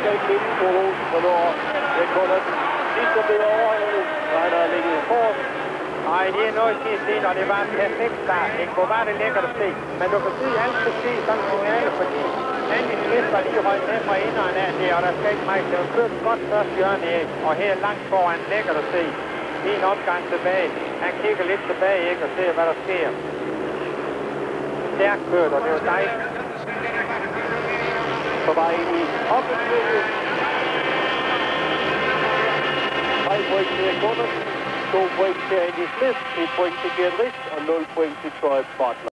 skal ikke vinde på rosen, hvornår det kun er sidst at blive overhældet, så han har ligget forrest. Nej, det er noget til at se, når det var en perfekt start. Det kunne bare det lækkert at se. Men du kan se, at alt skal ske sådan finale, fordi Andy Smith var lige røget ned fra inderen af det, og der skal ikke meget. Det var kørt godt første hjørne, og her langt foran lækkert at se. En opgang tilbage. Han kigger lidt tilbage, ikke, og ser, hvad der sker. Stærkt kørt, og det var dejligt. På vej ind i offensivt. 3 point til Gunnar, 2 point til Andy Smith, 1 point til Gert Ries og 0 point til Troy Butler.